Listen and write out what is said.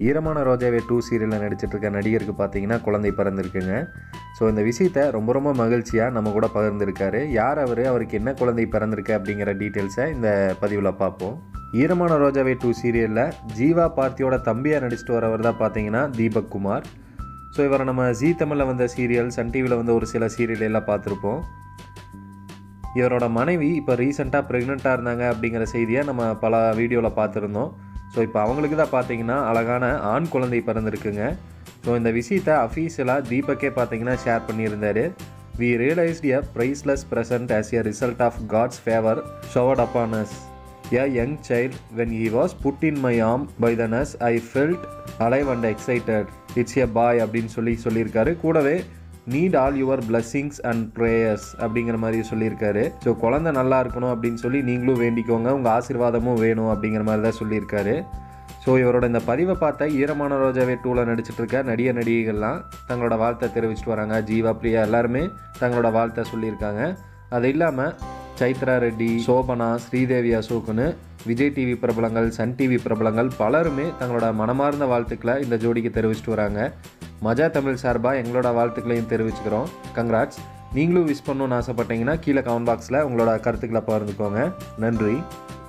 ஈரமான ரோஜாவே 2 சீரியலில் நடிச்சிட்டு இருக்க நடிகருக்கு பார்த்தீங்கன்னா குழந்தை பிறந்திருக்குங்க. ஸோ இந்த விஷயத்தை ரொம்ப மகிழ்ச்சியாக நம்ம கூட பகிர்ந்துருக்காரு. யார் அவருக்கு என்ன குழந்தை பிறந்திருக்கு அப்படிங்கிற டீட்டெயில்ஸை இந்த பதிவில் பார்ப்போம். ஈரமான ரோஜாவே 2 சீரியலில் ஜீவா பார்த்தியோட தம்பியாக நடிச்சிட்டு வரவர் தான் பார்த்தீங்கன்னா தீபக் குமார். ஸோ இவரை நம்ம ஜீ தமிழில் வந்த சீரியல், சன் டிவியில் வந்த ஒரு சில சீரியல் எல்லாம் பார்த்துருப்போம். இவரோட மனைவி இப்போ ரீசெண்டாக ப்ரெக்னெண்ட்டாக இருந்தாங்க அப்படிங்கிற செய்தியை நம்ம பல வீடியோவில் பார்த்துருந்தோம். ஸோ இப்போ அவங்களுக்கு தான் பார்த்தீங்கன்னா அழகான ஆண் குழந்தை பிறந்திருக்குங்க. ஸோ இந்த விஷயத்தை அஃபீஷியலாக தீபக்கே பார்த்தீங்கன்னா ஷேர் பண்ணியிருந்தார். We realized a priceless present as a result of God's favor showered upon us. A young child, when he was put in my arm by the nurse, I felt alive and excited. It's a boy அப்படின்னு சொல்லியிருக்காரு. கூடவே need all your blessings and prayers அப்படிங்கிற மாதிரி சொல்லியிருக்காரு. So குழந்தை நல்லா இருக்கணும் அப்படின்னு சொல்லி நீங்களும் வேண்டிக்கோங்க, உங்கள் ஆசீர்வாதமும் வேணும் அப்படிங்கிற மாதிரி தான் சொல்லியிருக்காரு. ஸோ இவரோட இந்த பதிவை பார்த்த ஈரமான ரோஜாவே 2ல் நடிச்சிட்டு இருக்க நடிகைகள்லாம் தங்களோட வாழ்த்தை தெரிவிச்சிட்டு வராங்க. ஜீவா, பிரியா எல்லாருமே தங்களோட வாழ்த்தை சொல்லியிருக்காங்க. அது இல்லாமல் சைத்ரா ரெட்டி, சோபனா, ஸ்ரீதேவி அசோக்குன்னு விஜய் டிவி பிரபலங்கள், சன் டிவி பிரபலங்கள் பலருமே தங்களோட மனமார்ந்த வாழ்த்துக்களை இந்த ஜோடிக்கு தெரிவிச்சிட்டு வராங்க. மஜா தமிழ் சார்பாக எங்களோட வாழ்த்துக்களையும் தெரிவிச்சுக்கிறோம். கங்க்ராட்ஸ். நீங்களும் விஷ் பண்ணணும்னு ஆசைப்பட்டீங்கன்னா கீழே கமெண்ட் பாக்ஸில் உங்களோட கருத்துக்களை பகிர்ந்துக்கோங்க. நன்றி.